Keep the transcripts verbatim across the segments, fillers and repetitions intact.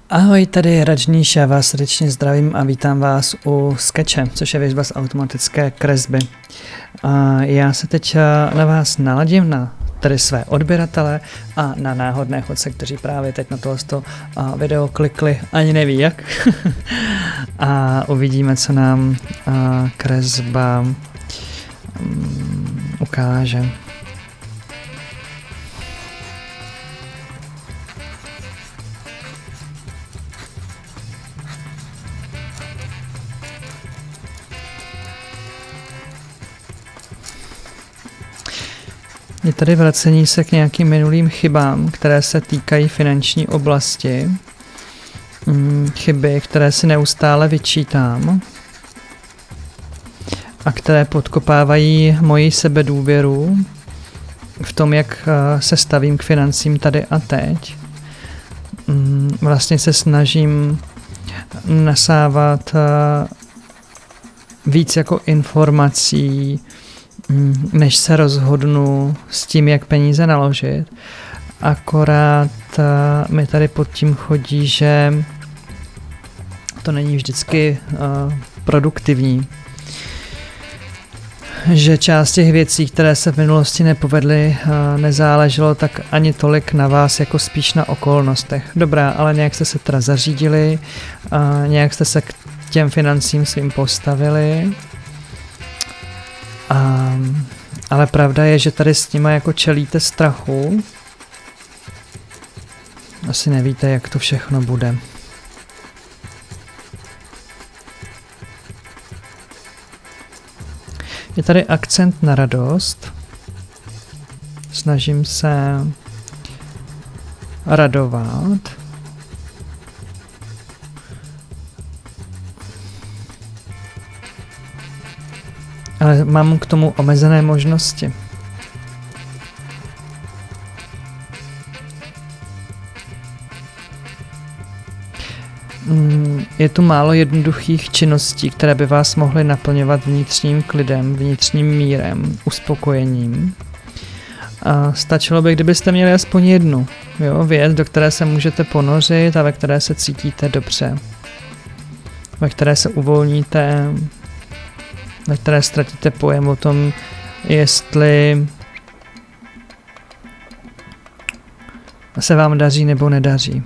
Ahoj, tady je Rajníš, já vás srdečně zdravím a vítám vás u Sketche, což je věřba z automatické kresby. A já se teď na vás naladím, na tedy své odběratele a na náhodné chodce, kteří právě teď na tohle video klikli, ani neví jak. A uvidíme, co nám kresba um, ukáže. Je tady vracení se k nějakým minulým chybám, které se týkají finanční oblasti. Chyby, které si neustále vyčítám a které podkopávají moji sebedůvěru v tom, jak se stavím k financím tady a teď. Vlastně se snažím nasávat víc jako informací, než se rozhodnu s tím, jak peníze naložit. Akorát uh, mi tady pod tím chodí, že to není vždycky uh, produktivní. Že část těch věcí, které se v minulosti nepovedly, uh, nezáleželo tak ani tolik na vás, jako spíš na okolnostech. Dobrá, ale nějak jste se teda zařídili, uh, nějak jste se k těm financím svým postavili. Um, ale pravda je, že tady s nima jako čelíte strachu. Asi nevíte, jak to všechno bude. Je tady akcent na radost. Snažím se radovat. Ale mám k tomu omezené možnosti. Je tu málo jednoduchých činností, které by vás mohly naplňovat vnitřním klidem, vnitřním mírem, uspokojením. A stačilo by, kdybyste měli aspoň jednu jo, věc, do které se můžete ponořit a ve které se cítíte dobře. Ve které se uvolníte, na které ztratíte pojem o tom, jestli se vám daří nebo nedaří.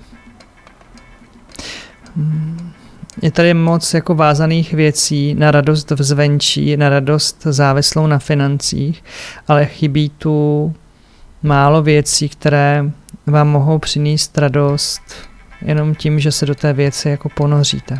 Je tady moc jako vázaných věcí na radost vzvenčí, na radost závislou na financích, ale chybí tu málo věcí, které vám mohou přinést radost jenom tím, že se do té věci jako ponoříte.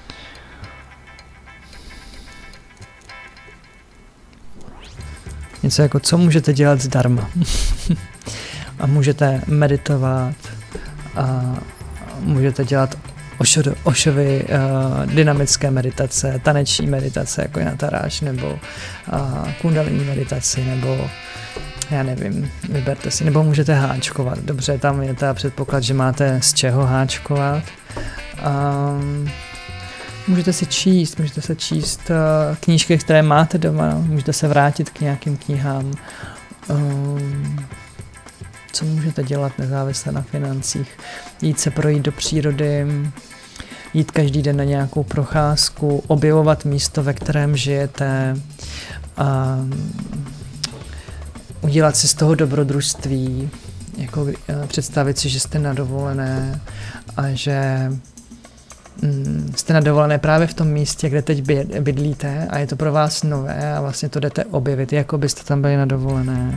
Něco jako, co můžete dělat zdarma. A můžete meditovat, a můžete dělat ošo, ošovy, uh, dynamické meditace, taneční meditace, jako je nataráž, nebo uh, kundalini meditaci, nebo já nevím, vyberte si, nebo můžete háčkovat. Dobře, tam je ta předpoklad, že máte z čeho háčkovat. Um, Můžete si číst, můžete se číst uh, knížky, které máte doma, můžete se vrátit k nějakým knihám. Um, co můžete dělat nezávisle na financích? Jít se projít do přírody, jít každý den na nějakou procházku, objevovat místo, ve kterém žijete, um, udělat si z toho dobrodružství, jako uh, představit si, že jste na dovolené a že jste na dovolené právě v tom místě, kde teď bydlíte a je to pro vás nové a vlastně to jdete objevit, jako byste tam byli na dovolené.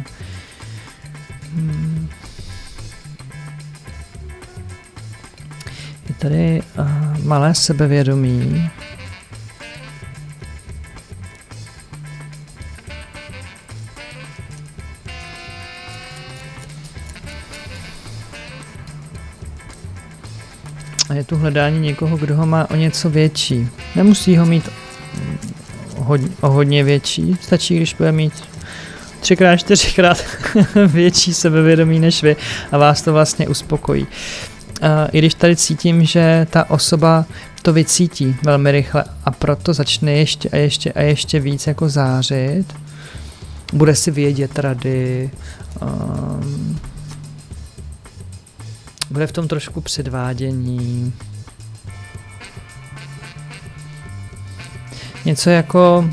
Je tady uh, malé sebevědomí. A je tu hledání někoho, kdo ho má o něco větší. Nemusí ho mít hodně, o hodně větší, stačí, když bude mít třikrát, čtyřikrát větší sebevědomí než vy a vás to vlastně uspokojí. A i když tady cítím, že ta osoba to vycítí velmi rychle a proto začne ještě a ještě a ještě víc jako zářit, bude si vědět rady, um, bude v tom trošku předvádění, Něco jako...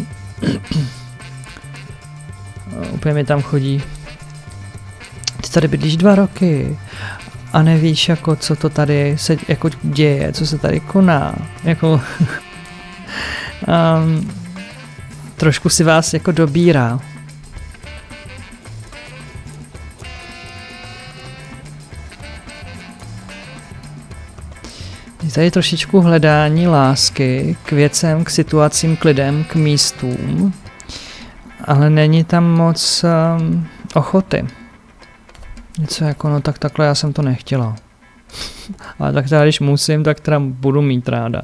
úplně mi tam chodí. Ty tady bydlíš dva roky a nevíš, jako, co to tady se jako děje, co se tady koná. Jako... um, trošku si vás jako dobírá. Je tady trošičku hledání lásky k věcem, k situacím, k lidem, k místům, ale není tam moc um, ochoty. Něco jako, no tak takhle já jsem to nechtěla. Ale tak teda, když musím, tak teda budu mít ráda.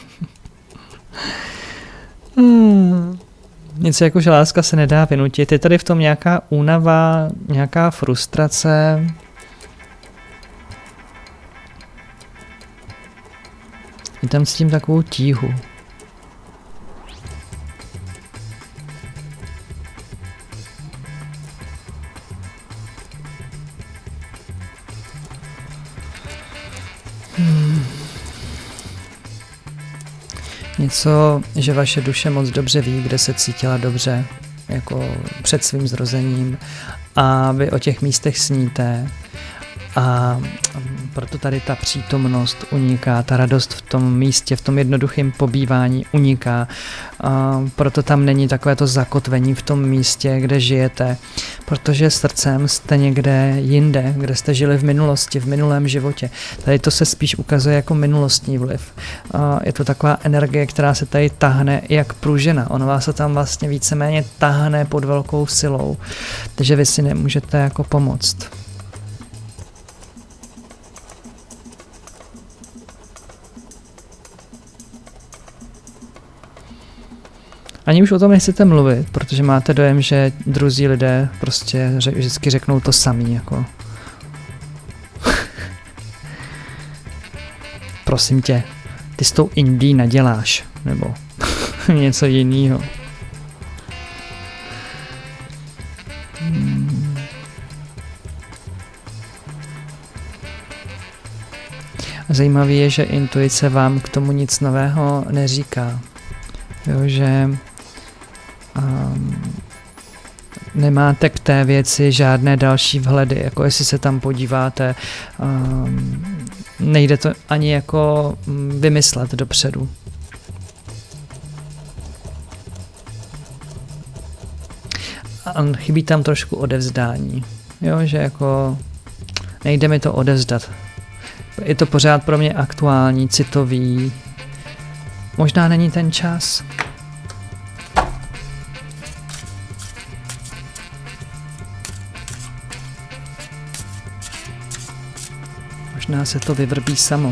hmm. Něco jako, že láska se nedá vynutit. Je tady v tom nějaká únava, nějaká frustrace. Je tam s tím takovou tíhu. Hmm. Něco, že vaše duše moc dobře ví, kde se cítila dobře, jako před svým zrozením, a vy o těch místech sníte. A proto tady ta přítomnost uniká, ta radost v tom místě, v tom jednoduchém pobývání uniká. A proto tam není takové to zakotvení v tom místě, kde žijete, protože srdcem jste někde jinde, kde jste žili v minulosti, v minulém životě. Tady to se spíš ukazuje jako minulostní vliv. A je to taková energie, která se tady tahne jak pružina. Ona vás se tam vlastně víceméně tahne pod velkou silou, takže vy si nemůžete jako pomoct. Ani už o tom nechcete mluvit, protože máte dojem, že druzí lidé prostě řek, vždycky řeknou to samý, jako. Prosím tě, ty s tou Indií naděláš, nebo něco jiného. Hmm. Zajímavé je, že intuice vám k tomu nic nového neříká. Jo, že um, nemáte k té věci žádné další vhledy, jako jestli se tam podíváte, um, nejde to ani jako vymyslet dopředu. A chybí tam trošku odevzdání, jo, že jako nejde mi to odevzdat. Je to pořád pro mě aktuální, citový. Možná není ten čas. Možná se to vyvrbí samo.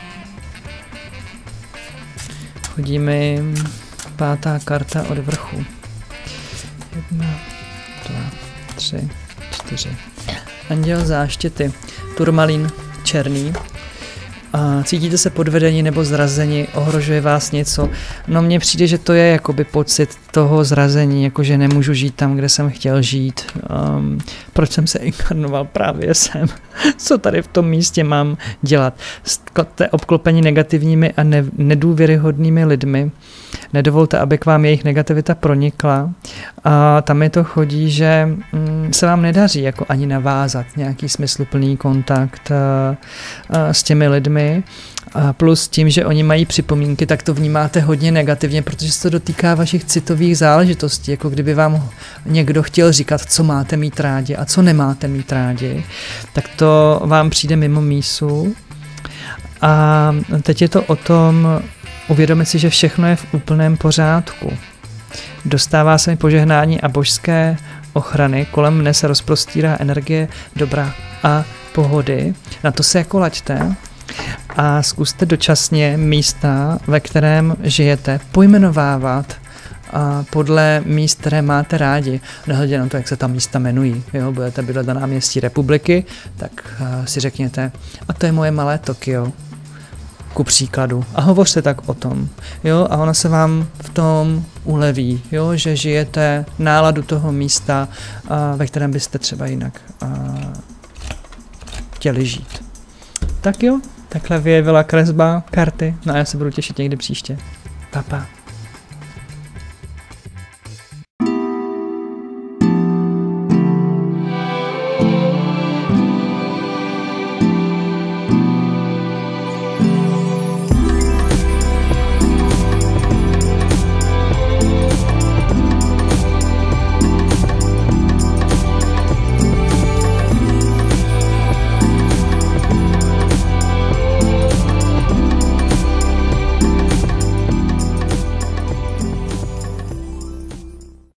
Chodí mi pátá karta od vrchu. Jedna, dva, tři, čtyři. Anděl záštěty. Turmalín černý. A cítíte se podvedení nebo zrazení, ohrožuje vás něco. No mně přijde, že to je jakoby pocit toho zrazení, jakože nemůžu žít tam, kde jsem chtěl žít. Um, proč jsem se inkarnoval právě sem? Co tady v tom místě mám dělat? Jste obklopeni negativními a ne- nedůvěryhodnými lidmi. Nedovolte, aby k vám jejich negativita pronikla. A tam mi to chodí, že mm, se vám nedaří jako ani navázat nějaký smysluplný kontakt a, a s těmi lidmi. A plus tím, že oni mají připomínky, tak to vnímáte hodně negativně, protože se to dotýká vašich citových záležitostí, jako kdyby vám někdo chtěl říkat, co máte mít rádi a co nemáte mít rádi, tak to vám přijde mimo mísu. A teď je to o tom uvědomit si, že všechno je v úplném pořádku. Dostává se mi požehnání a božské ochrany, kolem mne se rozprostírá energie dobra a pohody. Na to se jako laďte a zkuste dočasně místa, ve kterém žijete, pojmenovávat a podle míst, které máte rádi. Nehledě na to, jak se ta místa jmenují. Jo, budete bydlet na náměstí Republiky, tak uh, si řekněte, a to je moje malé Tokio. Ku příkladu. A hovořte tak o tom. Jo, a ona se vám v tom uleví, jo, že žijete náladu toho místa, a, ve kterém byste třeba jinak a, chtěli žít. Tak jo, takhle vyjevila kresba karty. No a já se budu těšit někdy příště. Pa, pa.